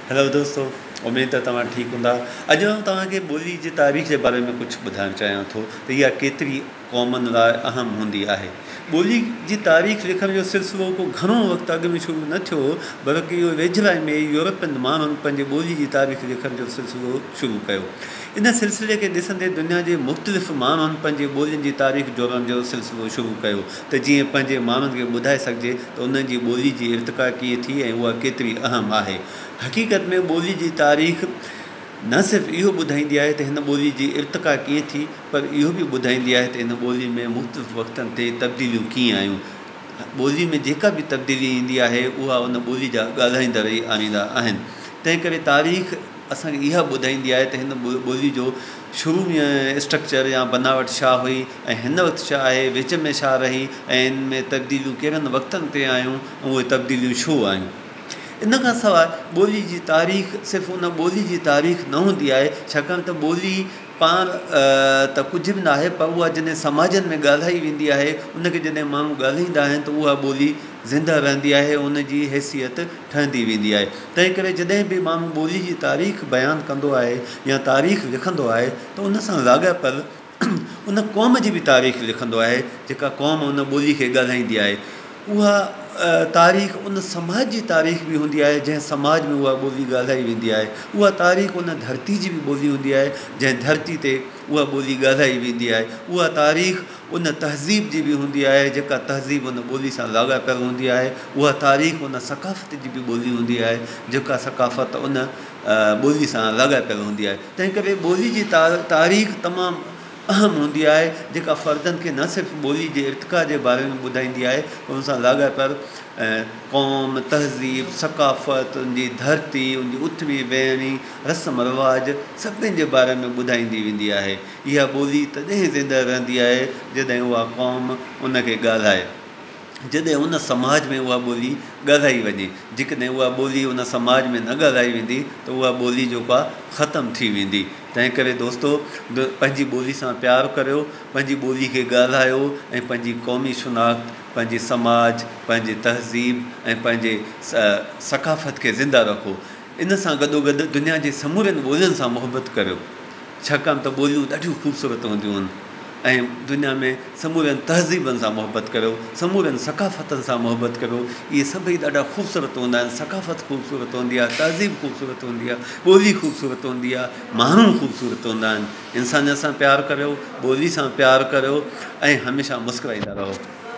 Hello दोस्तों, उम्मीद है तव्हां ठीक हूंदा। अॼु आउं तव्हांखे ॿोली जी तारीख़ जे बारे में कुझु ॿुधाइणु चाहियां थो त इहा केतिरी क़ौमनि लाइ अहम हूंदी आहे। ॿोली जी तारीख़ लिखण जो सिलसिलो को घणो वक़्तु अॻु में शुरू न थियो, बल्कि इहो वेझराई में यूरोपियन माण्हुनि पंहिंजे ॿोली जी तारीख़ लिखण जो सिलसिलो शुरू कयो। इन सिलसिले खे ॾिसंदे दुनिया जे मुख़्तलिफ़ माण्हुनि पंहिंजे ॿोलियुनि जी तारीख़ जोड़ण जो सिलसिलो शुरू कयो त जीअं पंहिंजे माण्हुनि खे ॿुधाए सघिजे त उन्हनि जी ॿोली जी इर्तिका कीअं थी ऐं उहा केतिरी अहम आहे। हक़ीक़त में ॿोली जी तारीख़ न सिर्फ़ु इहो ॿुधाईंदी आहे त हिन ॿोली जी इर्तिका कीअं थी, पर इहो बि ॿुधाईंदी आहे त हिन ॿोली में मुख़्तलिफ़ वक़्तनि ते तब्दीलियूं कीअं आयूं। ॿोली में जेका बि तब्दीली ईंदी आहे उहा उन ॿोली जा ॻाल्हाईंदड़ ई आणींदा आहिनि। तंहिं करे तारीख़ असांखे इहा ॿुधाईंदी आहे त हिन ॿोली जो शुरू में स्ट्रक्चर या बनावट छा हुई ऐं हिन वक़्तु छा आहे, विच में छा रही ऐं इन में तब्दीलियूं कहिड़नि वक़्तनि ते आयूं ऐं उहे तब्दीलियूं छो आयूं। इन खां सवाइ ॿोली जी तारीख़ सिर्फ़ु उन ॿोली जी तारीख़ न हूंदी आहे, छाकाणि त ॿोली पाण त कुझु बि न आहे, पर उहा जॾहिं समाजनि में ॻाल्हाई वेंदी आहे, उनखे जॾहिं माण्हू ॻाल्हाईंदा आहिनि त उहा ॿोली ज़िंदा रहंदी आहे, उनजी हैसियत ठहंदी वेंदी आहे। तंहिं करे जॾहिं बि माण्हू ॿोली जी तारीख़ बयानु कंदो आहे या तारीख़ लिखंदो आहे त उन सां लाॻापियल उन क़ौम जी बि तारीख़ लिखंदो आहे जेका क़ौम उन ॿोली खे ॻाल्हाईंदी आहे। उहा तारीख़ उन समाज जी तारीख़ बि हूंदी आहे जंहिं समाज में उहा ॿोली ॻाल्हाई वेंदी आहे। उहा तारीख़ उन धरती जी बि ॿोली हूंदी आहे जंहिं धरती ते उहा ॿोली ॻाल्हाई वेंदी आहे। उहा तारीख़ उन तहज़ीब जी बि हूंदी आहे जेका तहज़ीब उन ॿोली सां लाॻापियल हूंदी आहे। उहा तारीख़ उन सक़ाफ़त जी बि ॿोली हूंदी आहे जेका सक़ाफ़त उन ॿोली सां लाॻापियल हूंदी आहे। तंहिं करे ॿोली जी तारीख़ तमामु अहम हूंदी आहे जेका फ़र्दनि खे न सिर्फ़ु ॿोली जे इर्तिका जे बारे में ॿुधाईंदी आहे, पर उन सां लाॻापियल क़ौम, तहज़ीब, सक़ाफ़त, उनजी धरती, उनजी उथणी वेहणी, रस्म रिवाज सभिनी जे बारे में ॿुधाईंदी वेंदी आहे। इहा ॿोली तॾहिं ज़िंदा रहंदी आहे जॾहिं उहा क़ौम उनखे ॻाल्हाए, जॾहिं उन समाज में उहा ॿोली ॻाल्हाई वञे। जेकॾहिं उहा ॿोली उन समाज में न ॻाल्हाई वेंदी त उहा ॿोली जेका ख़तमु थी वेंदी। तंहिं करे दोस्तो, पंहिंजी ॿोली सां प्यारु करियो, पंहिंजी ॿोली खे ॻाल्हायो ऐं पंहिंजी क़ौमी शुनाख़्त, पंहिंजे समाज, पंहिंजे तहज़ीब ऐं पंहिंजे सक़ाफ़त खे ज़िंदा रखो। इन सां गॾोगॾु दुनिया जे समूरनि ॿोलियुनि सां मुहबत करियो, छाकाणि त ॿोलियूं ॾाढियूं ख़ूबसूरत हूंदियूं आहिनि ऐं दुनिया में समूरनि तहज़ीबनि सां मुहबत करियो, समूरनि सक़ाफ़तनि सां मुहबत करियो। इहे सभई ॾाढा ख़ूबसूरत हूंदा आहिनि। सक़ाफ़त ख़ूबसूरत हूंदी आहे, तहज़ीब ख़ूबसूरत हूंदी आहे, ॿोली ख़ूबसूरत हूंदी आहे, माण्हू ख़ूबसूरत हूंदा आहिनि। इंसानियत सां प्यारु करियो, ॿोली सां प्यारु करियो ऐं हमेशह मुस्कुराईंदा रहो।